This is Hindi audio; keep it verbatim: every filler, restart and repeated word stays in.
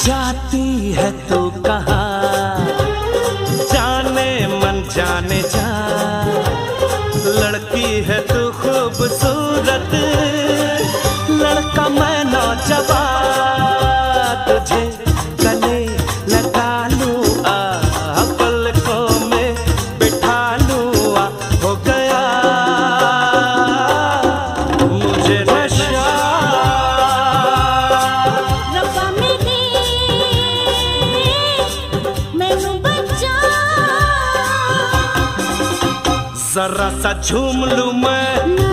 जाती है तो कहाँ, जाने मन जाने जा। लड़की है तू खूबसूरत, लड़का मैं नौजवान। तुझे गले लगा लूं आ, पलकों में बिठा लूं आ, हो गया मुझे नशा। रब्बा मेरे मैनू बचा, जरा सा झूम लूं मैं।